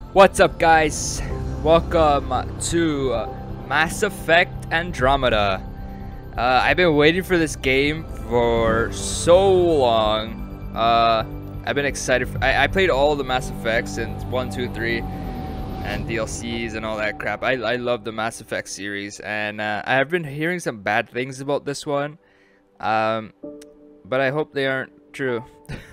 What's up, guys? Welcome to Mass Effect Andromeda. I've been waiting for this game for so long. I've been excited. I played all the Mass Effects in 1, 2, 3, and DLCs and all that crap. I love the Mass Effect series, and I have been hearing some bad things about this one. But I hope they aren't true.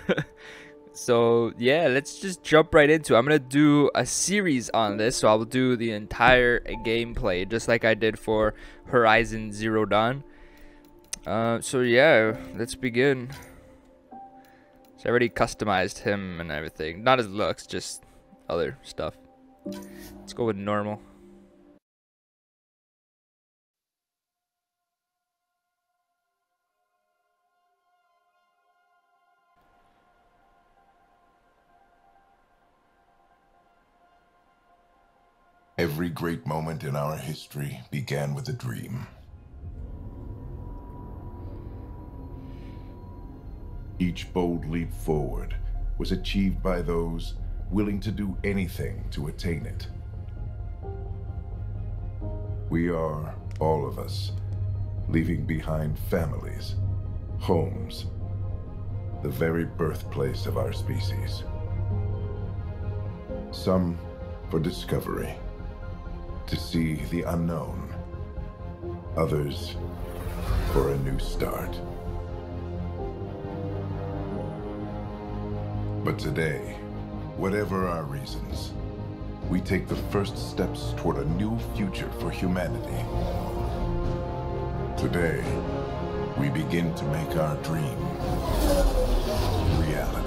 So yeah, let's just jump right into it. I'm gonna do a series on this, so I'll do the entire gameplay just like I did for Horizon Zero Dawn. So yeah, let's begin. So I already customized him and everything, not his looks, just other stuff. Let's go with normal. Every great moment in our history began with a dream. Each bold leap forward was achieved by those willing to do anything to attain it. We are, all of us, leaving behind families, homes, the very birthplace of our species. Some for discovery, to see the unknown. Others for a new start. But today, whatever our reasons, we take the first steps toward a new future for humanity. Today, we begin to make our dream reality.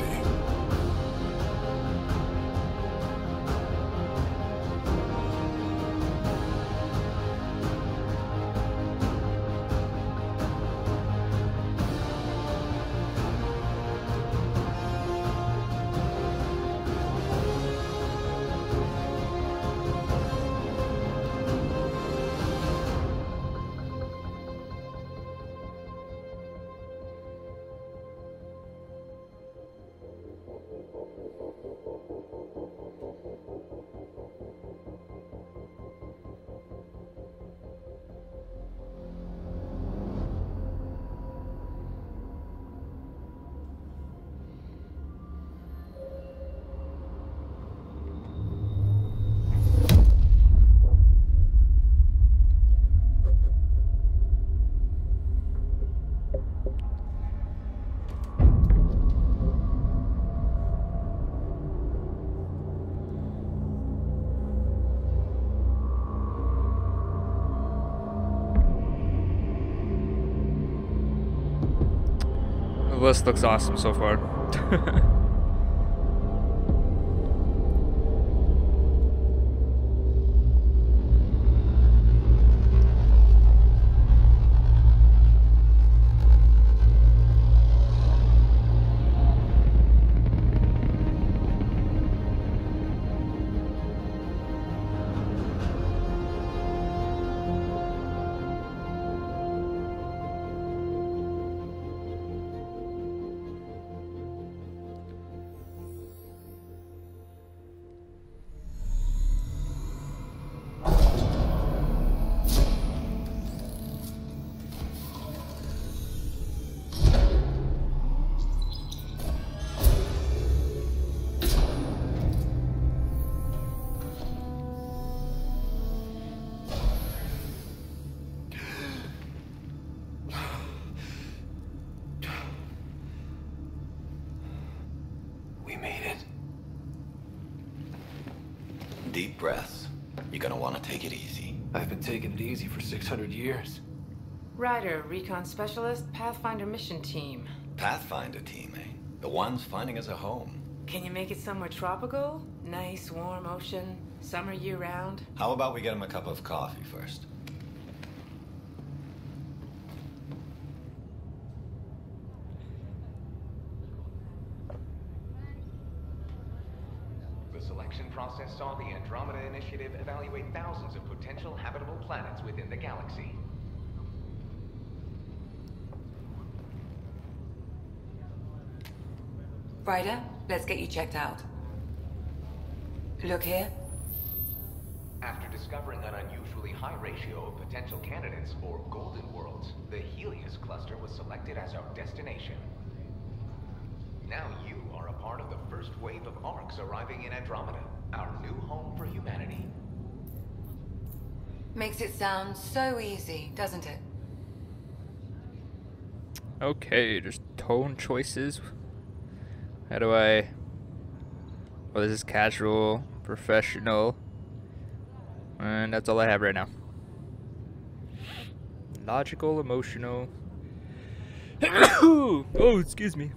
The list looks awesome so far. We made it. Deep breaths. You're gonna want to take it easy. I've been taking it easy for 600 years. Ryder, recon specialist, Pathfinder mission team. Pathfinder team, eh? The ones finding us a home. Can you make it somewhere tropical? Nice, warm ocean, summer year-round? How about we get him a cup of coffee first? The selection process saw the Andromeda Initiative evaluate thousands of potential habitable planets within the galaxy. Ryder, let's get you checked out. Look here. After discovering an unusually high ratio of potential candidates for golden worlds, the Helios cluster was selected as our destination. Now you are a part of the first wave of arcs arriving in Andromeda, our new home for humanity. Makes it sound so easy, doesn't it? Okay, just tone choices. How do I... Well, this is casual, professional. And that's all I have right now. Logical, emotional. Oh, excuse me.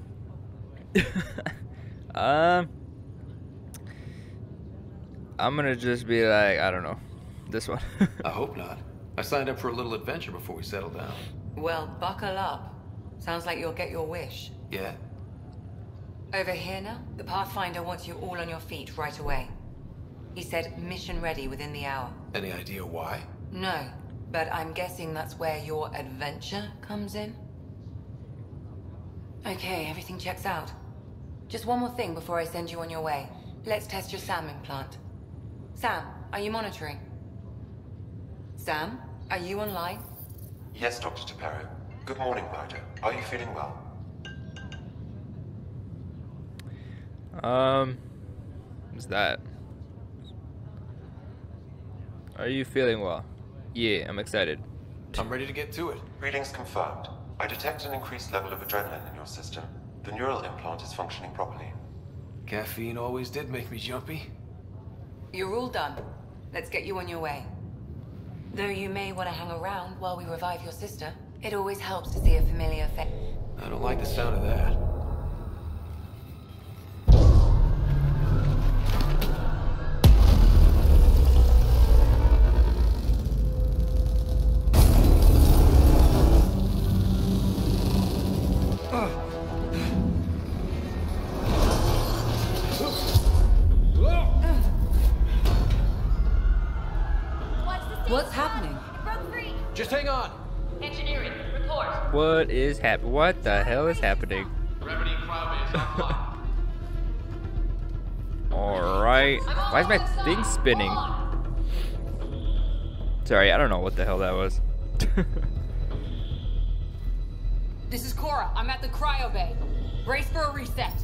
I'm gonna just be like, I don't know. This one. I hope not. I signed up for a little adventure before we settle down. Well, buckle up. Sounds like you'll get your wish. Yeah. Over here now, the Pathfinder wants you all on your feet right away. He said mission ready within the hour. Any idea why? No, but I'm guessing that's where your adventure comes in. Okay, everything checks out. Just one more thing before I send you on your way. Let's test your SAM implant. Sam, are you monitoring? Sam, are you online? Yes, Dr. Tapero. Good morning, Ryder. Are you feeling well? What's that? Are you feeling well? Yeah, I'm excited. I'm ready to get to it. Readings confirmed. I detect an increased level of adrenaline in your system. The neural implant is functioning properly. Caffeine always did make me jumpy. You're all done. Let's get you on your way. Though you may want to hang around while we revive your sister, it always helps to see a familiar face. I don't like the sound of that. What's happening? Broke free. Just hang on. Engineering, report. What is What the hell is happening? Gravity cloud is offline. Alright. Why is my thing spinning? Sorry, I don't know what the hell that was. This is Cora. I'm at the cryo bay. Brace for a reset.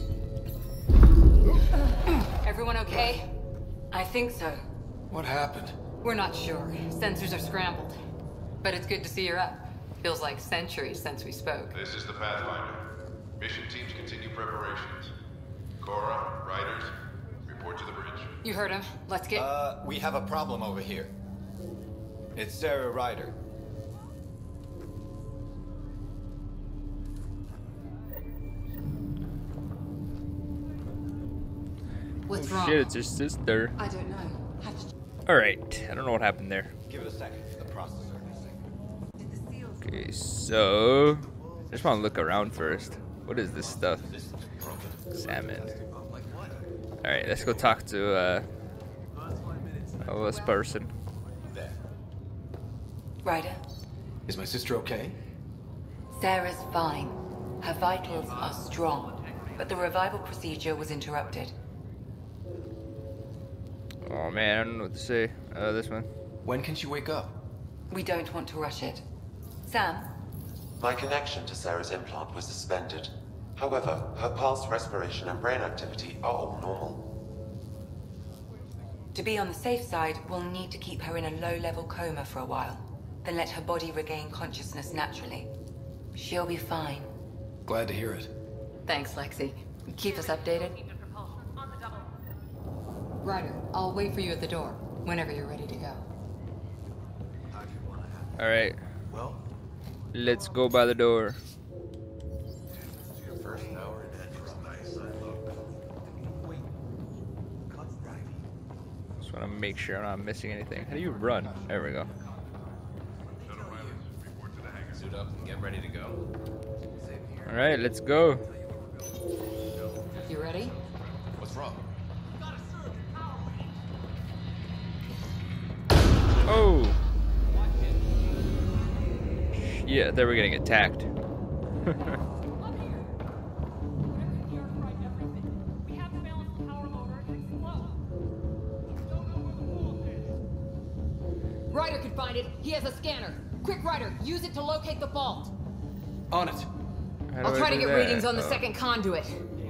Everyone okay? I think so. What happened? We're not sure. Sensors are scrambled. But it's good to see you're up. Feels like centuries since we spoke. This is the Pathfinder. Mission teams continue preparations. Cora, Riders, report to the bridge. You heard him. Let's get... We have a problem over here. It's Sarah Ryder. What's wrong? Shit, it's your sister. I don't know. Alright, I don't know what happened there. Give it a second. The processor. Okay, so... I just want to look around first. What is this stuff? Salmon. Alright, let's go talk to, this person. Ryder, Is my sister okay? Sarah's fine. Her vitals are strong, but the revival procedure was interrupted. Oh man, I don't know what to say. This one. When can she wake up? We don't want to rush it. Sam, My connection to Sarah's implant was suspended. However, her pulse, respiration, and brain activity are all normal. to be on the safe side, we'll need to keep her in a low-level coma for a while, then let her body regain consciousness naturally. She'll be fine. Glad to hear it. Thanks, Lexi. Keep us updated. Ryder, I'll wait for you at the door, whenever you're ready to go. Alright. Let's go by the door. Just want to make sure I'm not missing anything. How do you run? There we go. Suit up and get ready to go. Alright, let's go. You ready? What's wrong? Oh! Yeah, they were getting attacked. Ryder could find it. He has a scanner. Quick, Ryder, use it to locate the vault. On it. I'll try to get readings on the second conduit.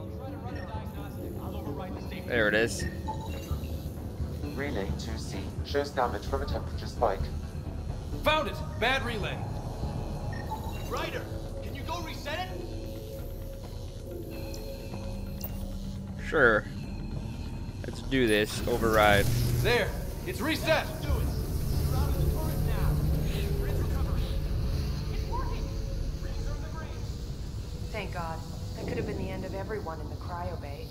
There it is. Relay 2C shows damage from a temperature spike. Found it! Bad relay. Ryder, can you go reset it? Sure. Let's do this. Override. There! It's reset! Do it. You're out of the turret now. Bridge recovery. It's working. Reserve the breach. Thank God. That could have been the end of everyone in the cryo bay.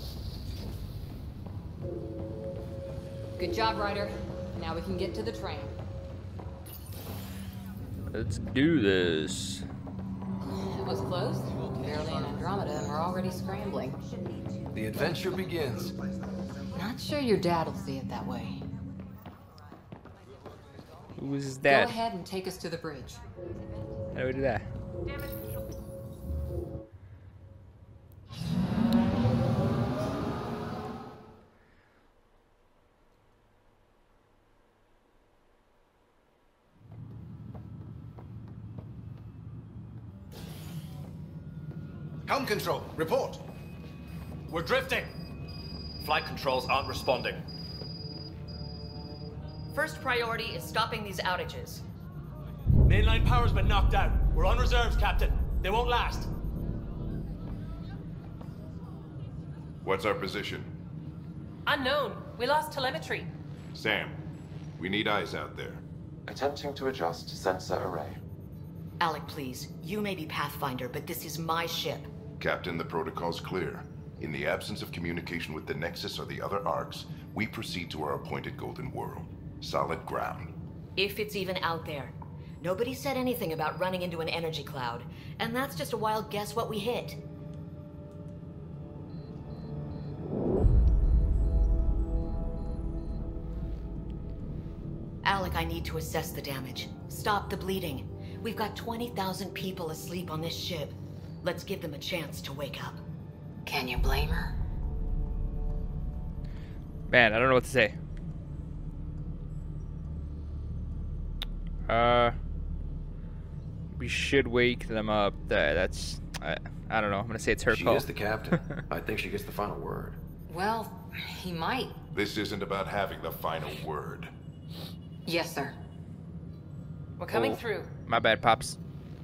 Good job, Ryder. Now we can get to the train. Let's do this. It was close. Barely in Andromeda, and we're already scrambling. The adventure begins. Not sure your dad will see it that way. Who was his dad? Go ahead and take us to the bridge. How do we do that? Helm control, report. We're drifting. Flight controls aren't responding. First priority is stopping these outages. Mainline power's been knocked out. We're on reserves, Captain. They won't last. What's our position? Unknown. We lost telemetry. Sam, we need eyes out there. Attempting to adjust sensor array. Alec, please. You may be Pathfinder, but this is my ship. Captain, the protocol's clear. In the absence of communication with the Nexus or the other arcs, we proceed to our appointed Golden World. Solid ground. If it's even out there. Nobody said anything about running into an energy cloud, and that's just a wild guess what we hit. Alec, I need to assess the damage. Stop the bleeding. We've got 20,000 people asleep on this ship. Let's give them a chance to wake up. Can you blame her? Man, I don't know what to say. We should wake them up. That's I don't know. I'm gonna say it's her She call. is the captain. I think she gets the final word. Well, he might. This isn't about having the final word. Yes, sir. We're coming Oh, through. My bad, Pops.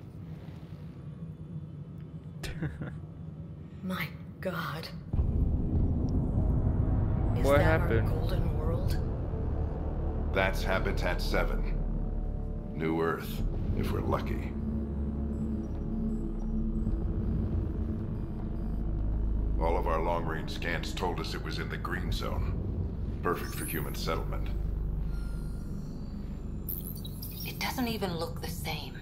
My God. What that happened? Our golden world? That's Habitat 7. New Earth, if we're lucky. All of our long-range scans told us it was in the green zone. Perfect for human settlement. It doesn't even look the same.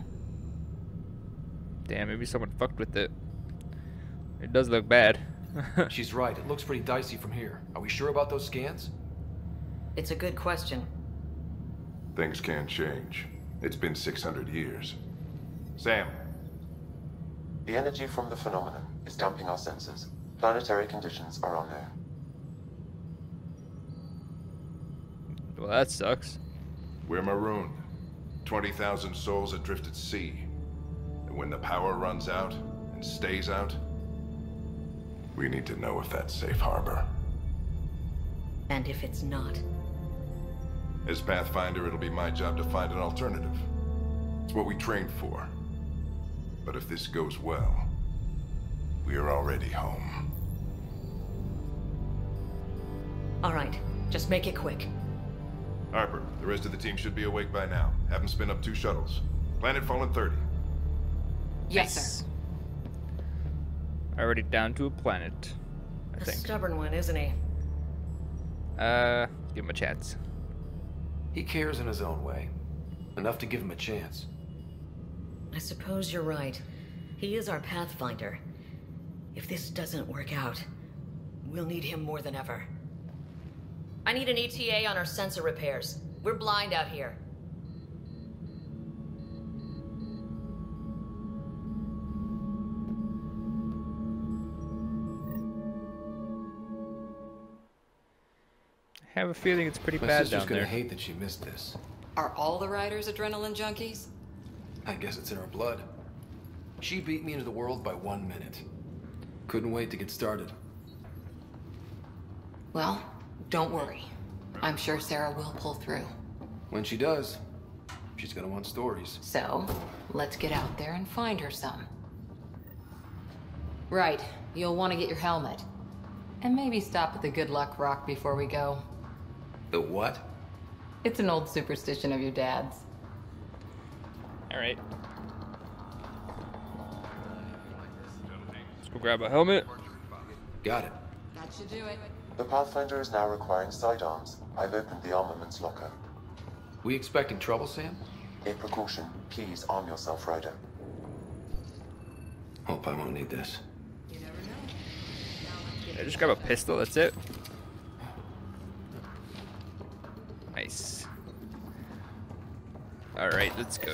Damn, maybe someone fucked with it. It does look bad. She's right. It looks pretty dicey from here. Are we sure about those scans? It's a good question. Things can change. It's been 600 years. Sam. The energy from the phenomenon is damping our senses. Planetary conditions are unknown. Well, that sucks. We're marooned. 20,000 souls adrift at sea. And when the power runs out, and stays out, we need to know if that's safe harbor. And if it's not? As Pathfinder, it'll be my job to find an alternative. It's what we trained for. But if this goes well, we are already home. All right, just make it quick. Harper, the rest of the team should be awake by now. Have them spin up 2 shuttles. Planet Fallen 30. Yes, sir. Already down to a planet, I A think. stubborn one, isn't he? Give him a chance. He cares in his own way. Enough to give him a chance. I suppose you're right. He is our Pathfinder. If this doesn't work out, we'll need him more than ever. I need an ETA on our sensor repairs. We're blind out here. I have a feeling it's pretty My bad sister's down gonna there. hate that she missed this. Are all the riders adrenaline junkies? I guess it's in her blood. She beat me into the world by 1 minute. Couldn't wait to get started. Well, don't worry. I'm sure Sarah will pull through. When she does, she's gonna want stories. So, let's get out there and find her some. Right, you'll want to get your helmet. And maybe stop at the Good Luck Rock before we go. The what? It's an old superstition of your dad's. Alright. Let's go grab a helmet. Got it. That should do it. The Pathfinder is now requiring sidearms. I've opened the armaments locker. We expecting trouble, Sam? A precaution. Please arm yourself, Ryder. Hope I won't need this. You never know. I just grab a pistol, that's it. Nice. Alright, let's go.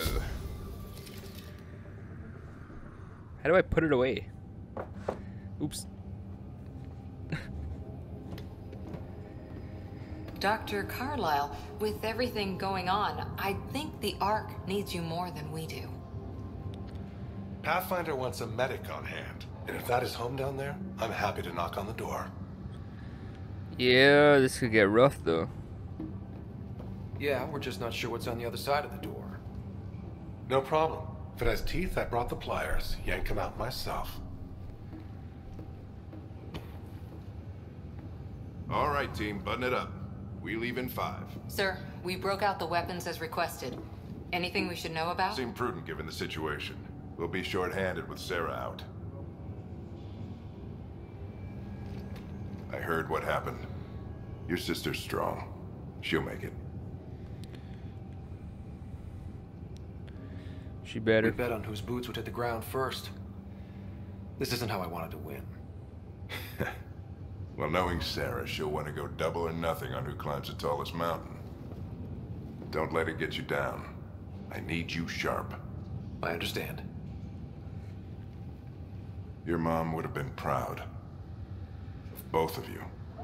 How do I put it away? Oops. Dr. Carlyle, with everything going on, I think the Ark needs you more than we do. Pathfinder wants a medic on hand. And if that is home down there, I'm happy to knock on the door. Yeah, this could get rough though. Yeah, we're just not sure what's on the other side of the door. No problem. If it has teeth, I brought the pliers. Yank them out myself. All right, team, button it up. We leave in 5. Sir, we broke out the weapons as requested. Anything we should know about? Seemed prudent given the situation. We'll be short-handed with Sarah out. I heard what happened. Your sister's strong. She'll make it. She better. We bet on whose boots would hit the ground first. This isn't how I wanted to win. Well, knowing Sarah, she'll want to go double or nothing on who climbs the tallest mountain. Don't let it get you down. I need you sharp. I understand. Your mom would have been proud of both of you.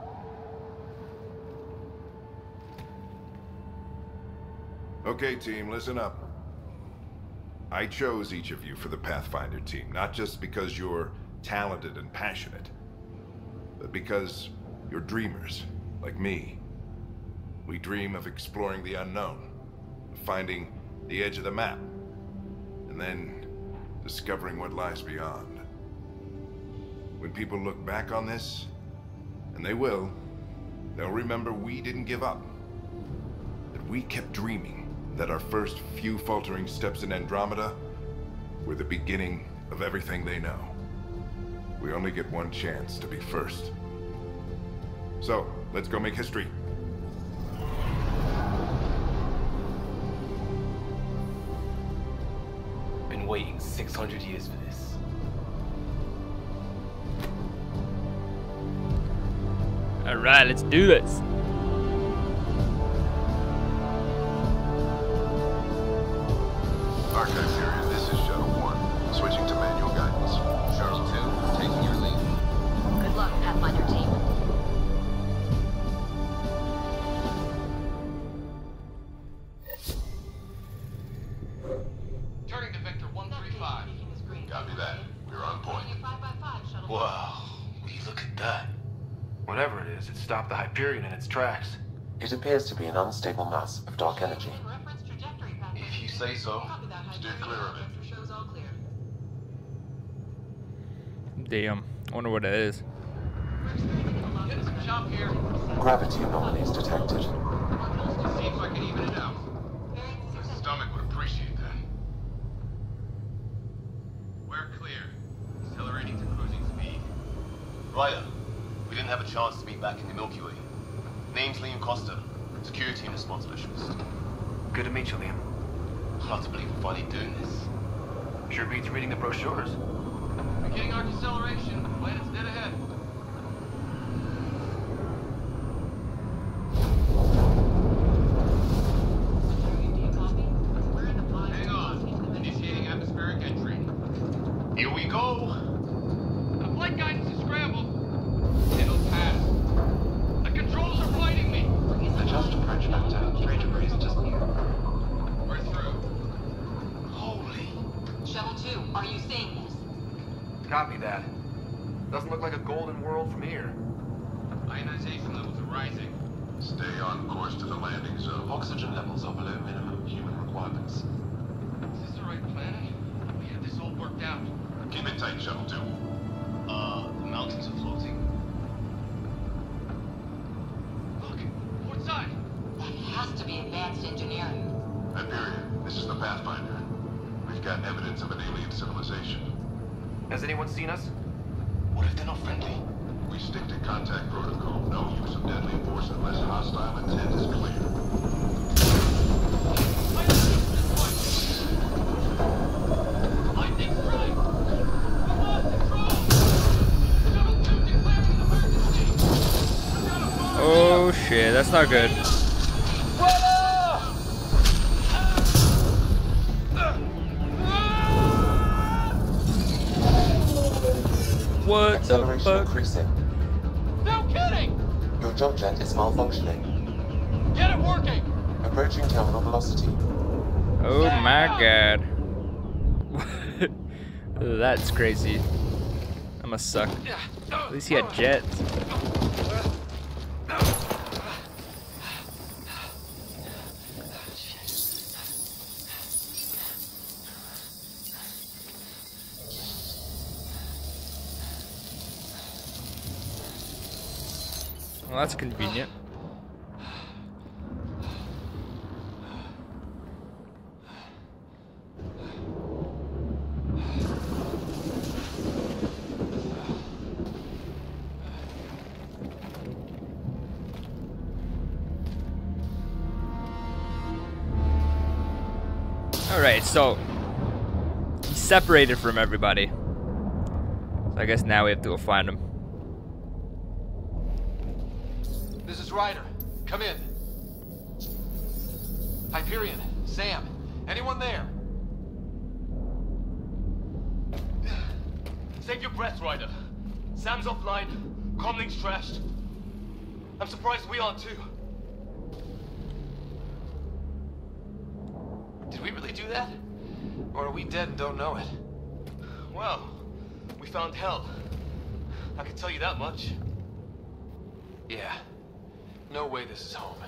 Okay, team, listen up. I chose each of you for the Pathfinder team, not just because you're talented and passionate, but because you're dreamers, like me. We dream of exploring the unknown, of finding the edge of the map, and then discovering what lies beyond. When people look back on this, and they will, they'll remember we didn't give up, that we kept dreaming, that our first few faltering steps in Andromeda were the beginning of everything they know. We only get one chance to be first. So, let's go make history. Been waiting 600 years for this. Alright, let's do this. Archive period, this is Shuttle 1. Switching to manual guidance. Shuttle 2, taking your lead. Good luck, Pathfinder team. Turning to Vector 135. Copy that. We're on point. Wow, will you look at that? Whatever it is, it stopped the Hyperion in its tracks. It appears to be an unstable mass of dark energy. If you say so. Steer clear of it. Damn. I wonder what that is. Getting some chop here. Gravity anomalies detected. See if I can even it out. My stomach would appreciate that. We're clear. Accelerating to cruising speed. Ryder, we didn't have a chance to meet back in the Milky Way. Name's Liam Costa, security and response specialist. Good to meet you, Liam. Hard to believe we're finally doing this. Sure beats reading the brochures. Beginning our deceleration. Planet's dead ahead. Hang on. Initiating atmospheric entry. Here we go! The flight guidance is scrambled. It'll pass. The controls are fighting me. Adjust approach factor 3 degrees to Copy that. Doesn't look like a golden world from here. Ionization levels are rising. Stay on course to the landing zone. Oxygen levels are below minimum human requirements. Is this the right planet? We had this all worked out. Keep it tight, Shuttle 2. The mountains are floating. Look, port side. That has to be advanced engineering. Hyperion, this is the Pathfinder. We've got evidence of an alien civilization. Has anyone seen us? What if they're not friendly? We stick to contact protocol. No use of deadly force unless hostile intent is clear. Lightning's right. We lost control. Shuttle 2 declaring an emergency. Oh shit, that's not good. What the Acceleration fuck? increasing. No kidding! Your jump jet is malfunctioning. Get it working! Approaching terminal velocity. Oh my god. That's crazy. That must suck. At least he had jets. Well, that's convenient. Alright, so he's separated from everybody. So I guess now we have to go find him. This is Ryder. Come in. Hyperion, Sam, anyone there? Save your breath, Ryder. Sam's offline. Comlink's trashed. I'm surprised we aren't too. Did we really do that? Or are we dead and don't know it? Well, we found hell. I can tell you that much. Yeah. No way this is home.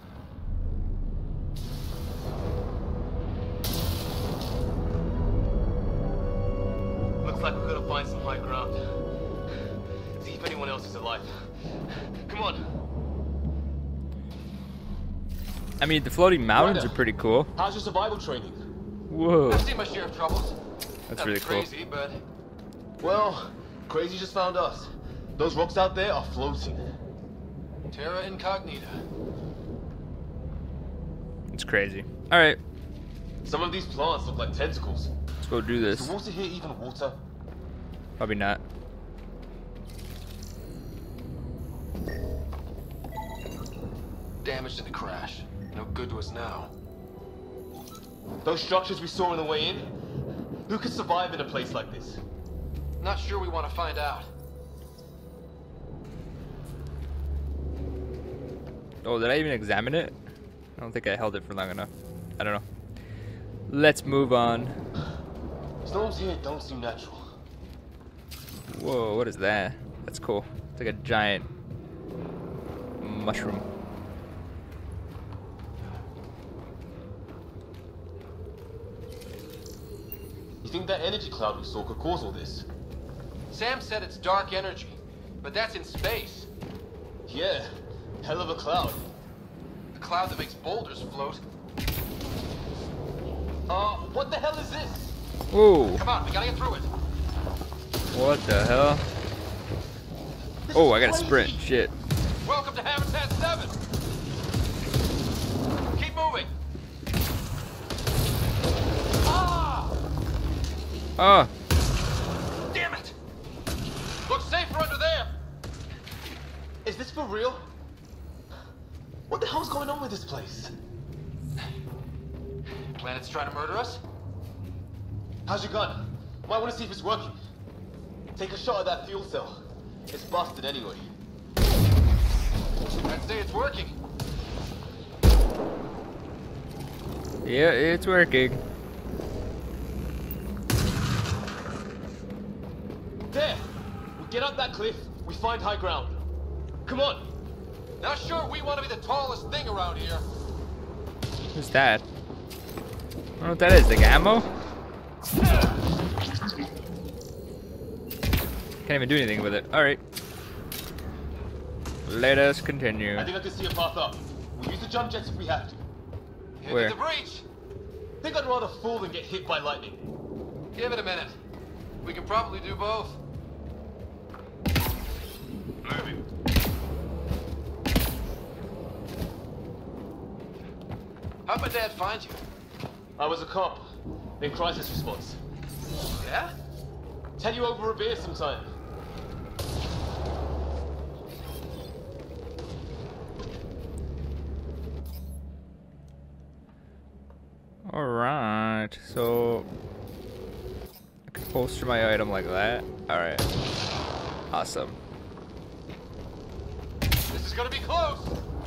Looks like we're gonna find some high ground. See if anyone else is alive. Come on. I mean, the floating mountains are pretty cool. How's your survival training? Whoa. I've seen my share of troubles. That's Nothing really cool. crazy, but Well, Crazy just found us. Those rocks out there are floating. terra incognita. It's crazy. Alright, Some of these plants look like tentacles. let's go do Is this. the water here even water? Probably not. Damage to the crash. No good to us now. Those structures we saw on the way in? Who could survive in a place like this? Not sure we want to find out. Oh, did I even examine it? I don't think I held it for long enough. I don't know. Let's move on. Storms here don't seem natural. Whoa, what is that? That's cool. It's like a giant mushroom. You think that energy cloud we saw could cause all this? Sam said it's dark energy, but that's in space. Yeah, hell of a cloud. The cloud that makes boulders float. What the hell is this? Whoa, Come on, we gotta get through it. what the hell? Oh, I gotta sprint. Shit. Welcome to Habitat 7. Keep moving. Ah! Oh, Damn it! Looks safer under there. Is this for real? What the hell's going on with this place? Planet's trying to murder us? How's your gun? Might want to see if it's working. Take a shot at that fuel cell. It's busted anyway. I'd say it's working. yeah, it's working. cliff, we find high ground. Come on. Not sure we want to be the tallest thing around here. Who's that? I don't know what that is. Like ammo? Can't even do anything with it. Alright. Let us continue. I think I can see a path up. We'll use the jump jets if we have to. Where? Hit the breach. Think I'd rather fall than get hit by lightning. Give it a minute. We can probably do both. Moving. How'd my dad find you? I was a cop in crisis response. Yeah? Tell you over a beer sometime. Alright, so I can holster my item like that. Alright. Awesome. This is gonna be close.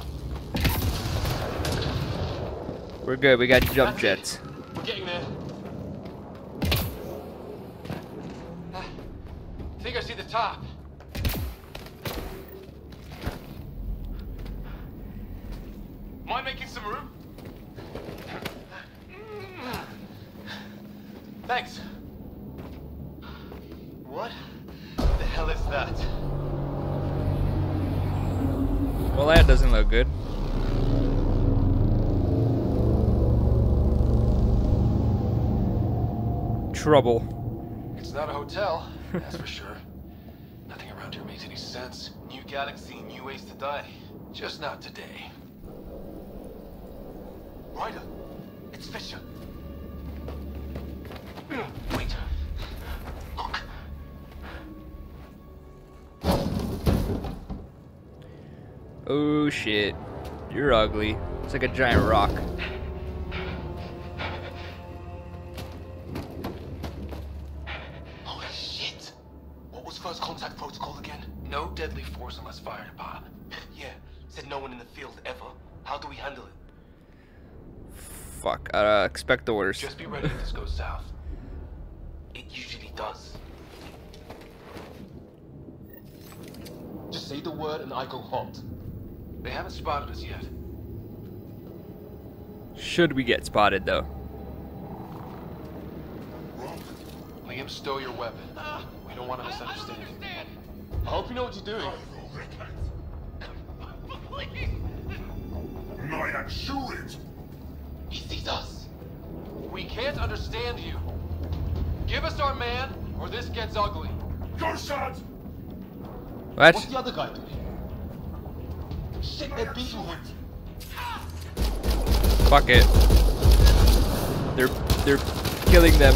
We're good, we got jump That's jets. it. We're getting there. I think I see the top. Mind making some room? Thanks. What the hell is that? Well, that doesn't look good. Trouble. It's not a hotel, that's for sure. Nothing around here makes any sense. New galaxy, new ways to die. Just not today. Ryder, it's Fisher. Wait. Look. Oh shit. You're ugly. It's like a giant rock. Holy shit! What was first contact protocol again? No deadly force unless fired upon. Yeah, said no one in the field ever. How do we handle it? Fuck. Expect the orders. Just be ready if this goes south. It usually does. Just say the word and I go hot. They haven't spotted us yet. Should we get spotted though? Liam, stow your weapon. We don't want to misunderstand. I hope you know what you're doing. He sees us. We can't understand you. Give us our man, or this gets ugly. What? What's the other guy doing? Shit, they're beating him. Fuck it. They're killing them.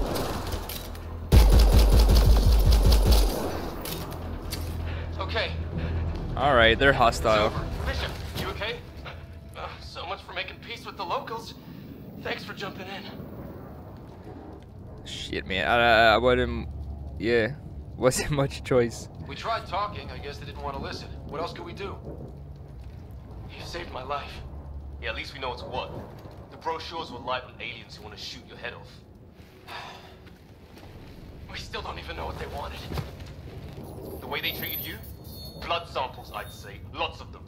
Okay. Alright, they're hostile. Fisher, you okay? So much for making peace with the locals. Thanks for jumping in. Shit, man. I wouldn't. Yeah. Wasn't much choice. We tried talking. I guess they didn't want to listen. What else could we do? You saved my life. Yeah, at least we know it's what. The brochures will light on aliens who want to shoot your head off. We still don't even know what they wanted. The way they treated you? Blood samples, I'd say. Lots of them.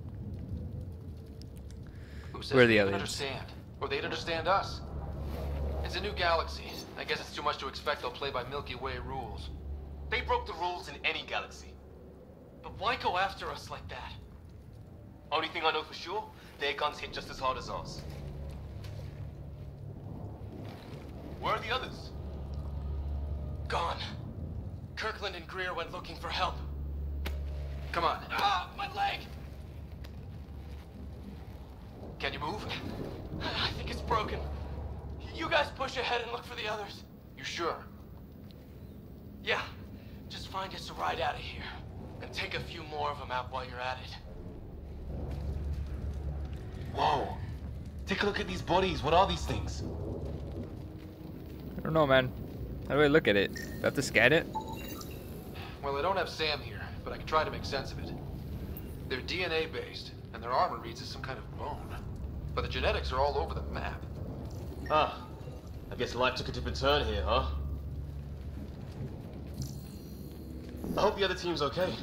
Who says Where are the we aliens? can understand? Or they'd understand us? It's a new galaxy. I guess it's too much to expect they'll play by Milky Way rules. They broke the rules in any galaxy. But why go after us like that? Only thing I know for sure, their guns hit just as hard as ours. Where are the others? Gone. Kirkland and Greer went looking for help. Come on. Ah, my leg! Can you move? I think it's broken. You guys push ahead and look for the others. You sure? Yeah. Just find us a ride out of here. And take a few more of them out while you're at it. Whoa. Take a look at these bodies. What are these things? I don't know, man. How do I look at it? Do I have to scan it? Well, I don't have Sam here, but I can try to make sense of it. They're DNA based, and their armor reads as some kind of bone. But the genetics are all over the map. Huh. I guess life took a different turn here, huh? I hope the other team's okay.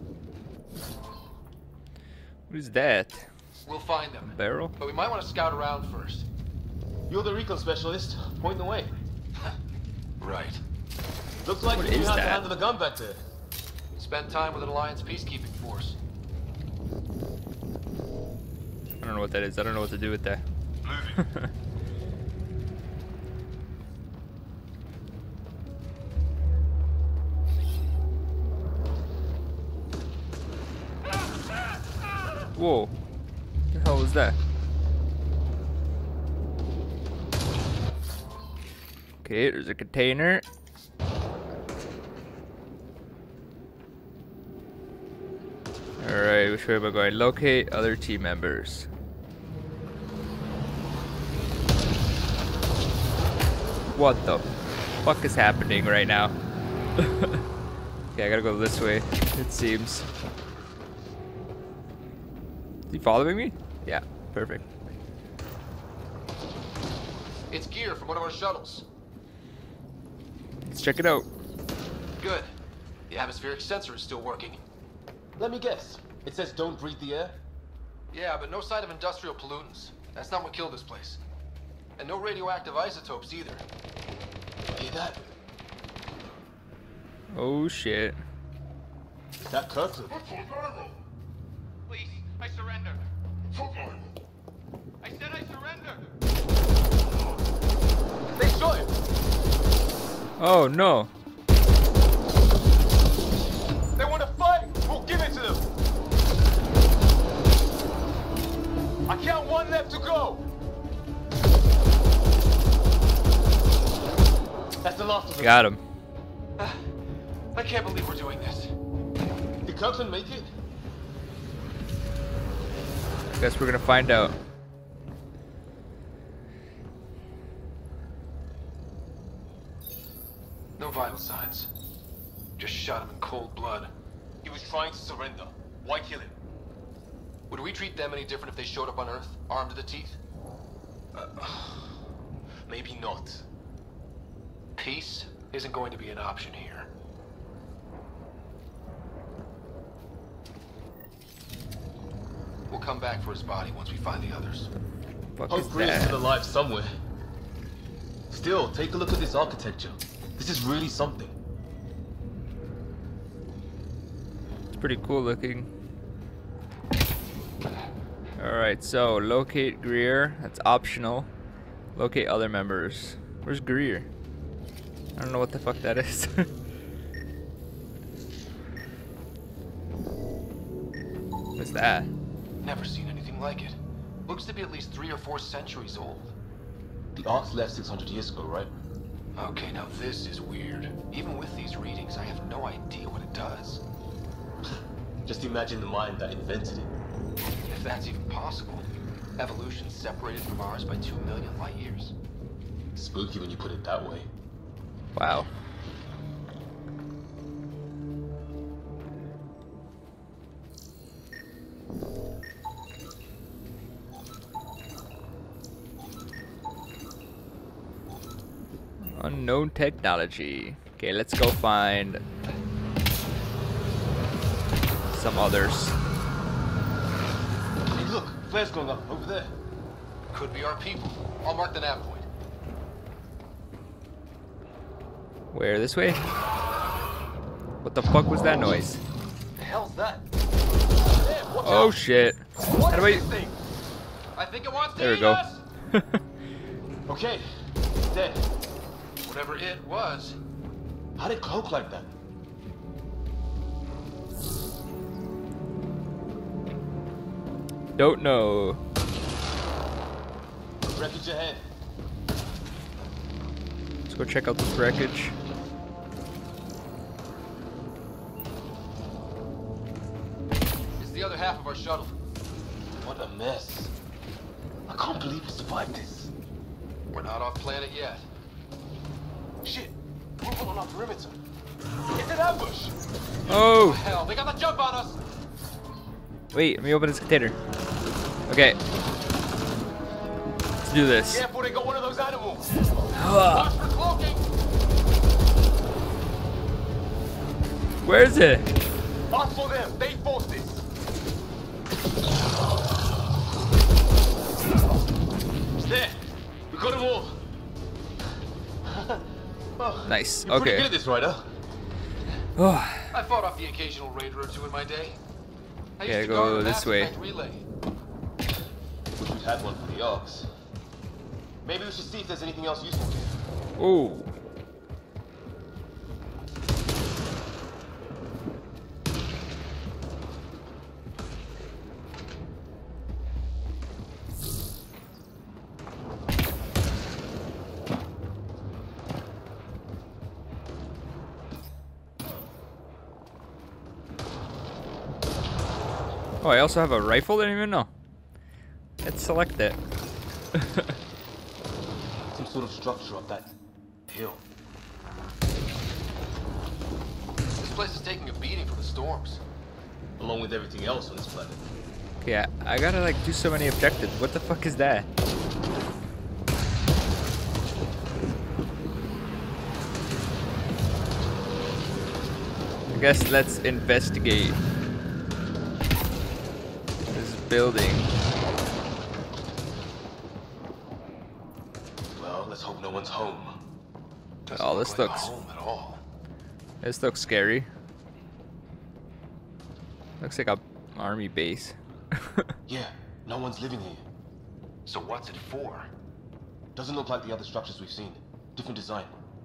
Who's that? We'll find them. Barrel? But we might want to scout around first. You're the recon specialist. Point the way. Right. Looks like What you is have to that? handle the gun back there. Spent time with an Alliance peacekeeping force. I don't know what that is. I don't know what to do with that. Whoa. What the hell was that? Okay, there's a container. Alright, which way am I going? Locate other team members. What the fuck is happening right now? Okay, I gotta go this way, it seems. Is he following me? Yeah, perfect. It's gear from one of our shuttles. Let's check it out. Good. The atmospheric sensor is still working. Let me guess. It says don't breathe the air? Yeah, but no sign of industrial pollutants. That's not what killed this place. And no radioactive isotopes either. Hear that? Oh shit. That Kirkland. Please, I surrender. I said I surrender. They shot him! Oh no. They want to fight! We'll give it to them! I count one left to go! That's the last of them. Got him. I can't believe we're doing this. Did Kirkland make it? Guess we're gonna find out. No vital signs. Just shot him in cold blood. He was trying to surrender. Why kill him? Would we treat them any different if they showed up on Earth, armed to the teeth? Maybe not. Peace isn't going to be an option here. We'll come back for his body once we find the others. Fuck Hope is Green's that? still alive somewhere. Still, take a look at this architecture. This is really something. It's pretty cool looking. Alright, so locate Greer. That's optional. Locate other members. Where's Greer? I don't know what the fuck that is. What's that? Never seen anything like it. Looks to be at least 3 or 4 centuries old. The Ark's left 600 years ago, right? Okay, now this is weird. Even with these readings, I have no idea what it does. Just imagine the mind that invented it. If that's even possible. Evolution separated from ours by 2 million light years. Spooky when you put it that way. Wow. Unknown technology. Okay, let's go find some others. Hey, look, flares going up over there. Could be our people. I'll mark the nav point. Where, this way? What the fuck was that noise? The hell's that? Damn, watch Oh out. shit. What How do is I... this thing? I think it wants to There we eat go. us! Okay, dead. Whatever it was. How did it cloak like that? Don't know. Wreckage ahead. Let's go check out this wreckage. It's the other half of our shuttle. What a mess. I can't believe we survived this. We're not off planet yet. Shit, moving on our perimeter. It's an ambush. Oh! Hell, they got the jump on us! Wait, let me open this container. Okay. Let's do this. Careful, they got one of those animals. Ah. Watch for cloaking. Where is it? Us for them. They forced this. There. We got them all. Oh, Nice. you're pretty Okay. good at this, Ryder. Oh, I fought off the occasional raider or two in my day. I Gotta used to go guard a this Mass way. Effect relay. Wish we'd had one for the Arks. Maybe we should see if there's anything else useful here. oh. Oh, I also have a rifle? I didn't even know. Let's select it. Some sort of structure up that hill. This place is taking a beating from the storms. Along with everything else on this planet. Okay, I gotta like do so many objectives. What the fuck is that? I guess let's investigate this building. Well, let's hope no one's home. Doesn't Oh, look this like looks- a home at all. This looks scary. Looks like a army base. Yeah, no one's living here. So what's it for? Doesn't look like the other structures we've seen. Different design.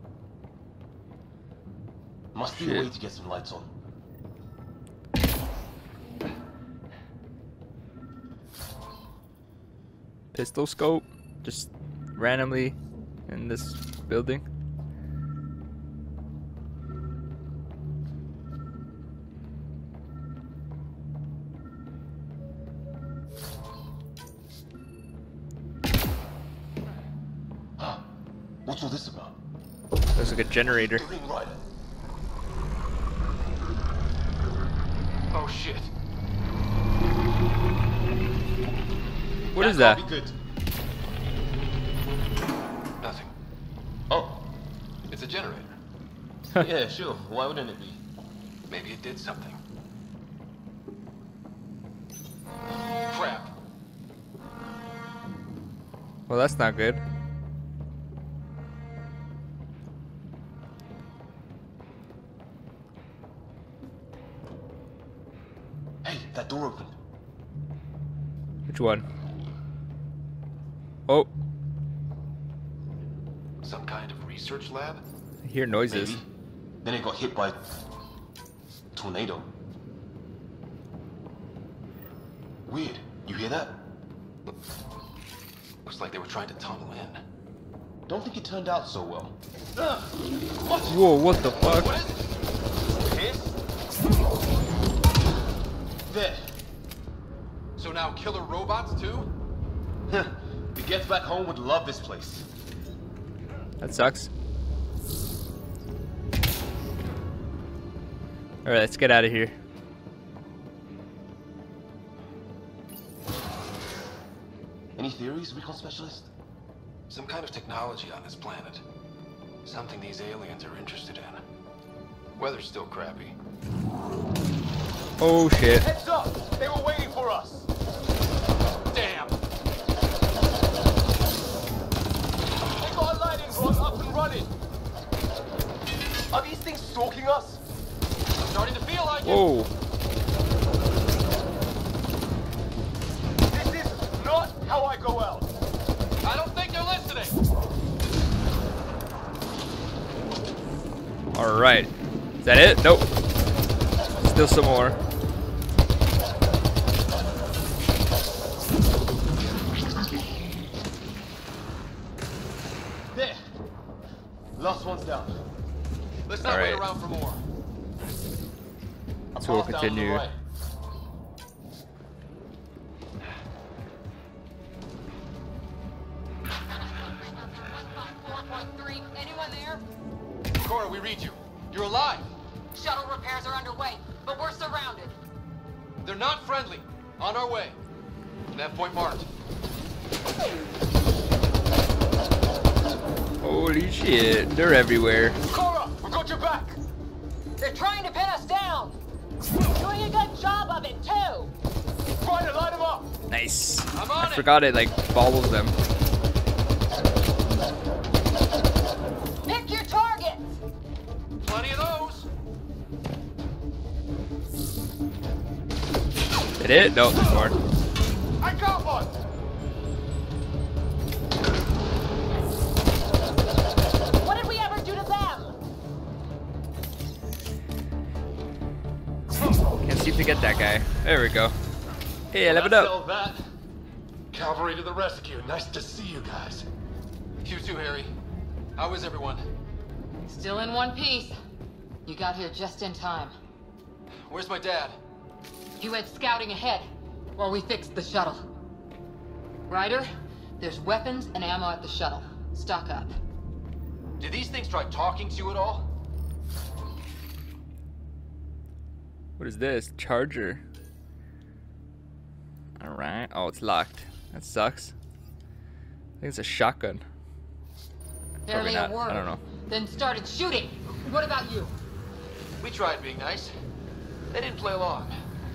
Must be a way Shit. to get some lights on. Pistol scope, just randomly in this building. What's all this about? Looks like a generator. Doing right. Oh shit. What is that? Can't be good. Nothing. Oh, It's a generator. yeah, sure. Why wouldn't it be? Maybe it did something. Crap. Well, that's not good. Hey, that door opened. Which one? Oh, Some kind of research lab? I hear noises. Maybe. Then it got hit by tornado. Weird. You hear that? Looks like they were trying to tunnel in. Don't think it turned out so well. What? Whoa, what the fuck? What is it? There. So now killer robots too? The Gets back home would love this place. That sucks. Alright, let's get out of here. Any theories, recon specialist? Some kind of technology on this planet. Something these aliens are interested in. Weather's still crappy. Oh shit. Heads up! They were waiting for us! Damn! They got a lighting rod up and running! Are these things stalking us? Starting to feel like it! Whoa. This is not how I go out! I don't think they're listening! Alright. Is that it? Nope. Still some more. There! Last one's down. Let's not wait Alright. around for more. So we'll Path down to the continue. right. Anyone there? Cora, we read you. You're alive. Shuttle repairs are underway, but we're surrounded. They're not friendly. On our way. Nav point marked. Holy shit. They're everywhere. Cora, we got your back! They're trying to pin us down. Doing a good job of it, too. Trying to light them up. Nice. I'm on I it. forgot it like follows them. Pick your targets. Plenty of those. Did it? No, there's more. I got one. What did we ever do to them? Can't seem to get that guy. There we go. Hey, I leveled That's up. all that. Cavalry to the rescue. Nice to see you guys. You too, Harry. How is everyone? Still in one piece. You got here just in time. Where's my dad? He went scouting ahead while we fixed the shuttle. Ryder, there's weapons and ammo at the shuttle. Stock up. Did these things try talking to you at all? What is this? Charger. Alright. Oh, it's locked. That sucks. I think it's a shotgun. Probably Barely not. a word. I don't know. Then started shooting. What about you? We tried being nice. They didn't play along.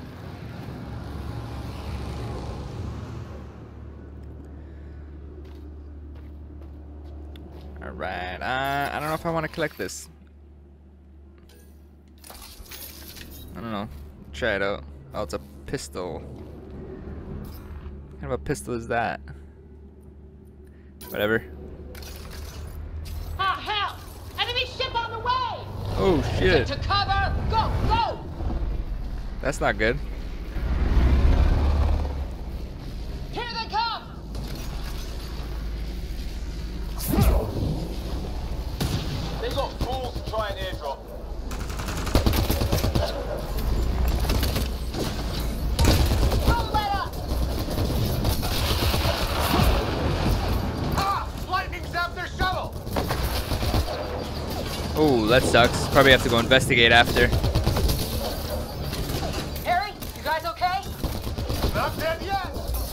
Alright. I don't know if I want to collect this. I don't know. Try it out. Oh, it's a pistol. What kind of a pistol is that? Whatever. Ah, hell! Enemy ship on the way! Oh shit. To cover! Go, go! That's not good. Here they come! They got fools to try and airdrop. Don't let up! Ah! Lightning zapped their shuttle! Oh, that sucks. Probably have to go investigate after. Harry, you guys okay? Not dead yet!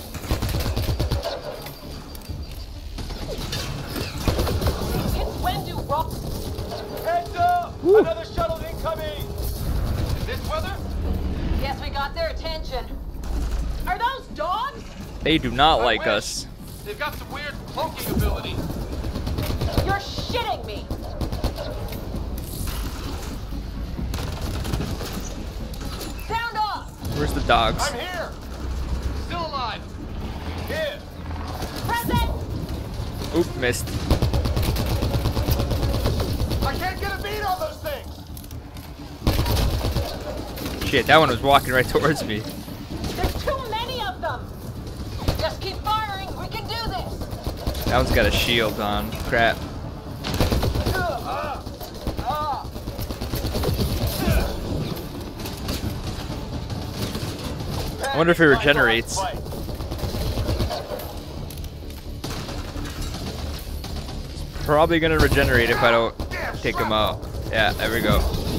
It's Wendu, Rock. Heads up! Woo. Another shuttle incoming! In this weather? Guess we got their attention. Are those dogs? They do not I like wish. us. They've got some weird cloaking ability. You're shitting me. Sound off! Where's the dogs? I'm here! Still alive. Here! Present! Oop, missed. I can't get a beat on those things! Shit, that one was walking right towards me. There's too many of them! Just keep firing, we can do this! That one's got a shield on. Crap. I wonder if it regenerates. Probably gonna regenerate if I don't take him out. Yeah, there we go.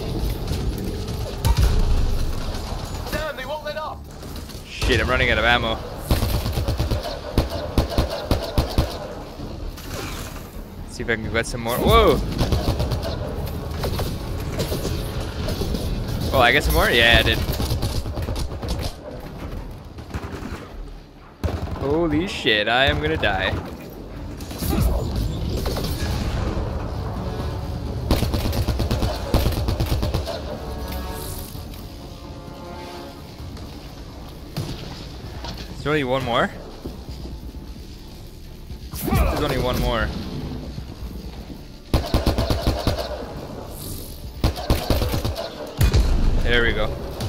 Damn, they won't let up! Shit, I'm running out of ammo. See if I can get some more. Whoa! Oh, I get some more? Yeah, I did. Holy shit, I am gonna die. There's only one more? There's only one more. There we go.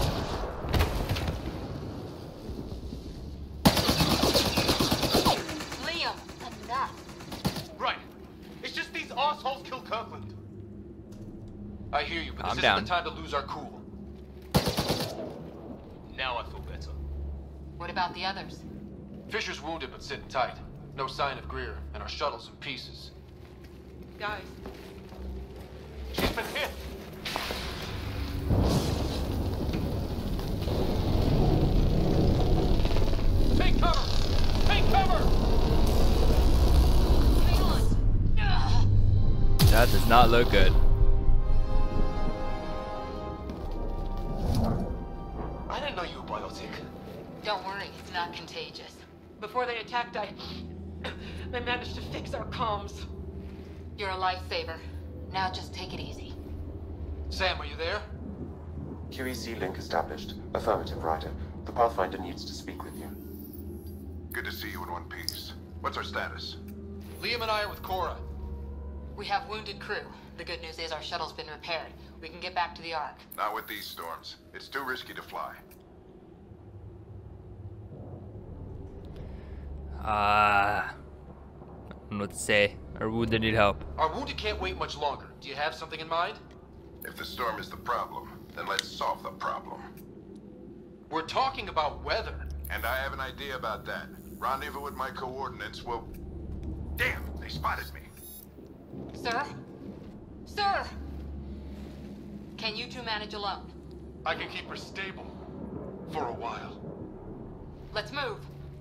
Liam, enough. Right. It's just these assholes killed Kirkland. I hear you, but Calm this down. isn't the time to lose our cool. Now I feel better. What about the others? Fisher's wounded but sitting tight. No sign of Greer, and our shuttle's in pieces. Guys. She's been hit! Take cover! Take cover! Hang on. That does not look good. Before they attacked, I managed to fix our comms. You're a lifesaver. Now just take it easy. Sam, are you there? QEC link established. Affirmative, Ryder. The Pathfinder needs to speak with you. Good to see you in one piece. What's our status? Liam and I are with Cora. We have wounded crew. The good news is our shuttle's been repaired. We can get back to the Ark. Not with these storms. It's too risky to fly. I don't know what to say. Our wounded need help. Our wounded can't wait much longer. Do you have something in mind? If the storm is the problem, then let's solve the problem. We're talking about weather. And I have an idea about that. Rendezvous with my coordinates will... Damn, they spotted me. Sir? Sir! Can you two manage alone? I can keep her stable. For a while. Let's move.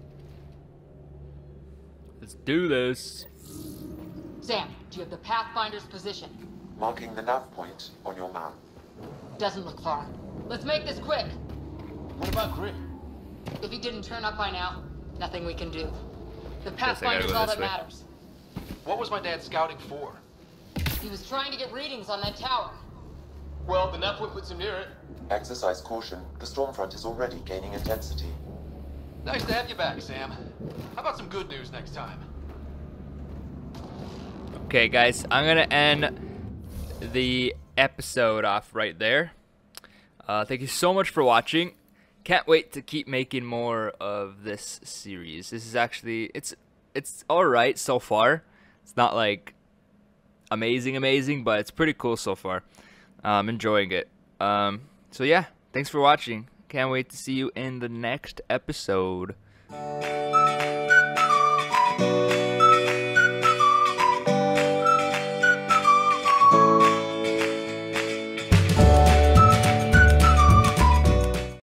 Let's do this. Sam, do you have the Pathfinder's position? Marking the nav point on your map. Doesn't look far. Let's make this quick. What about Grit? If he didn't turn up by now, nothing we can do. The I gotta Pathfinder's go all this that way. matters. What was my dad scouting for? He was trying to get readings on that tower. Well, the nav point puts him near it. Exercise caution. The storm front is already gaining intensity. Nice to have you back, Sam. How about some good news next time? Okay, guys, I'm gonna end the episode off right there. Thank you so much for watching. Can't wait to keep making more of this series. This is actually it's all right so far. It's not like amazing, but it's pretty cool so far. I'm enjoying it. So yeah, thanks for watching. Can't wait to see you in the next episode.